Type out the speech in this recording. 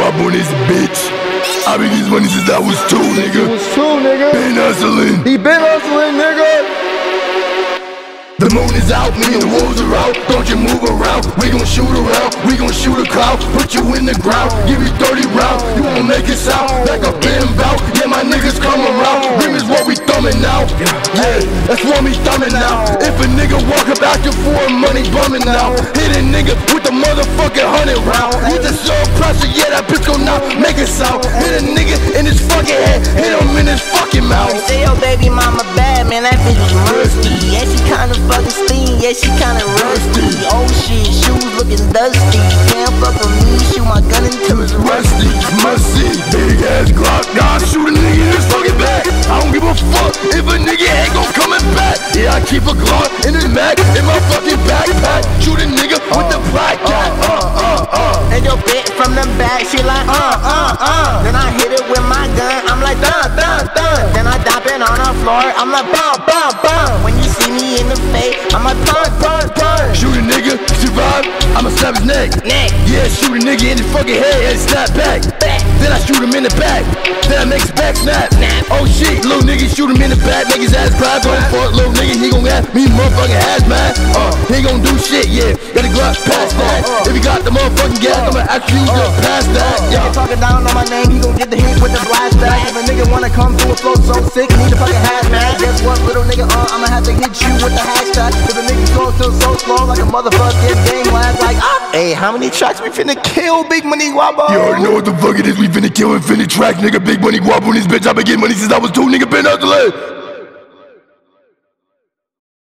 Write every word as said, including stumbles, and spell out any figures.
Guap on this bitch. I been getting money since I was two, nigga. was two, nigga. Been hustling. He been hustling, nigga. The moon is out, me and the wolves are out. Don't you move around, we gon' shoot around. We gon' shoot a crowd, put you in the ground. Give you thirty rounds, you won't make it sound like a been bout. Yeah, my niggas come around. Rim is what we thumbing now. Yeah, that's what we thumbing now. If a nigga walk up after for money bumming now. Hit a nigga with the motherfucking hundred round. With the soul pressure, yeah, that bitch gon' now make it sound. Hit a nigga in his fucking head, hit him in his fucking mouth. Say your baby mama bad, man, that bitch was musty. Yeah, she kinda fucking steam, yeah, she kinda rusty. Oh shit, shoes looking dusty. Can't fuck with me, shoot my gun until it's rusty. Must see, big ass Glock, nah, shoot a nigga in his fucking back. I don't give a fuck if a nigga ain't gon' coming back. Yeah, I keep a Glock in his mag, in my fucking backpack. Shoot a nigga with the black cat. Uh, uh, uh. And your bitch from the back, she like, uh, uh, uh. Then I hit it with my gun, I'm like, dun, dun, dun. Then I dop it on the floor, I'm like, bum, bum, bum. When you see me in the face, I'm like, punch, punch, punch. Shoot a nigga, survive, I'ma snap his neck. Neck. Yeah, shoot a nigga in his fucking head and snap back. Back. Then I shoot him in the back. Then I make his back snap. Snap. Oh shit, little nigga shoot him in the back, make his ass cry. Don't fuck, little nigga, he gon' have me motherfucking hazmat. Uh, he gon' do shit, yeah. Got a Glock past that. If he got the motherfucking gas, I'ma actually go past that. Yeah, Yeah. talking down on my name, he gon' get the hit with the blast back. If a nigga wanna come through a flow so sick, need a fucking hazmat. Guess what, little nigga, uh, I'ma have to hit you with the hashtag. If a nigga go so so slow like a motherfucking game last, like ah. Hey, how many tracks we finna kill, Big Money Guapo? You already know what the fuck it is, we finna kill infinite tracks, nigga. Big Money Guap on this bitch, I been getting money since I was two, nigga. Been hustling.